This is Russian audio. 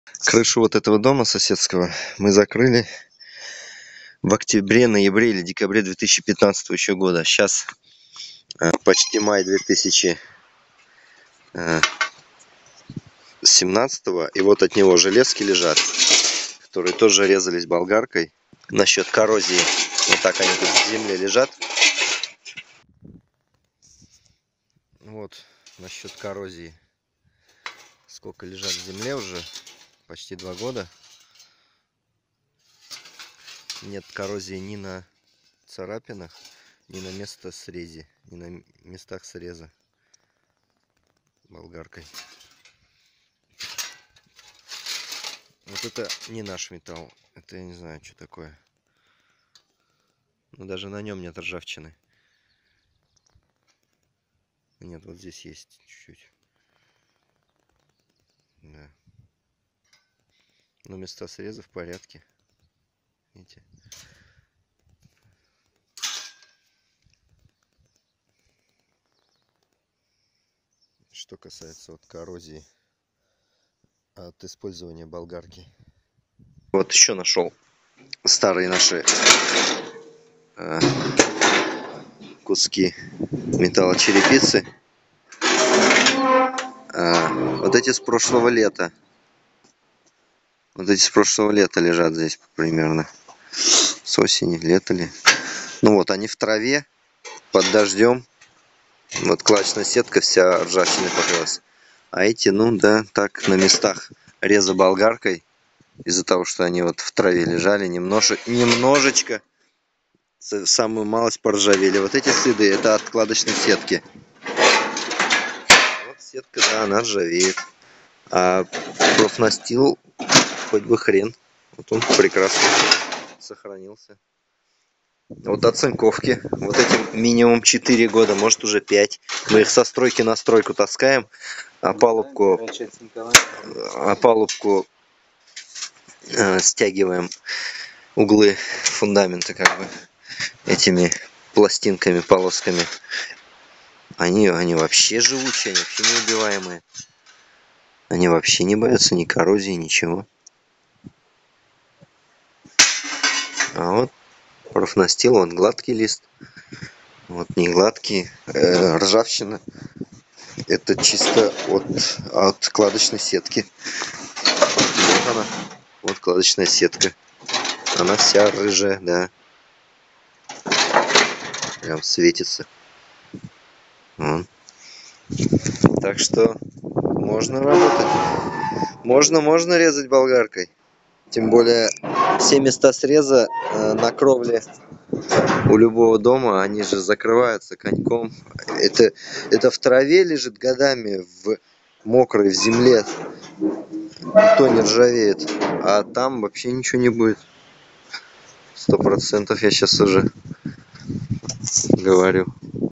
Крышу вот этого дома соседского мы закрыли в октябре, ноябре или декабре 2015 еще года. Сейчас почти май 2017, и вот от него железки лежат, которые тоже резались болгаркой. Насчет коррозии, вот так они тут в земле лежат. Вот насчет коррозии, сколько лежат в земле уже, почти 2 года. Нет коррозии ни на царапинах, ни на срезе, ни на местах среза болгаркой. Вот это не наш металл, это я не знаю, что такое. Но даже на нем нет ржавчины. Нет, вот здесь есть чуть-чуть. Да. Но места среза в порядке. Видите? Что касается вот коррозии от использования болгарки. Вот еще нашел старые наши куски металлочерепицы. Вот эти с прошлого лета. Вот эти с прошлого лета лежат здесь примерно. С осени, лето ли. Ну вот, они в траве, под дождем. Вот клачная сетка вся ржавчиной покрылась. А эти, ну да, так на местах реза болгаркой. Из-за того, что они вот в траве лежали, немножечко, самую малость поржавели. Вот эти следы, это от кладочной сетки. Вот сетка, да, она ржавеет. А профнастил хоть бы хрен. Вот он прекрасно сохранился. Вот оцинковки. Вот этим минимум 4 года, может уже 5. Мы их со стройки на стройку таскаем. А палубку стягиваем углы фундамента как бы этими пластинками, полосками. Они вообще живучие, они вообще неубиваемые. Они вообще не боятся ни коррозии, ничего. А вот профнастил, вот гладкий лист. Вот не гладкий, ржавчина. Это чисто от кладочной сетки. Вот она. Вот кладочная сетка. Она вся рыжая, да. Прям светится. Так что можно работать. Можно резать болгаркой. Тем более все места среза на кровле у любого дома, они же закрываются коньком. Это в траве лежит годами, в мокрой, в земле. Никто не ржавеет. А там вообще ничего не будет. 100% я сейчас уже говорю.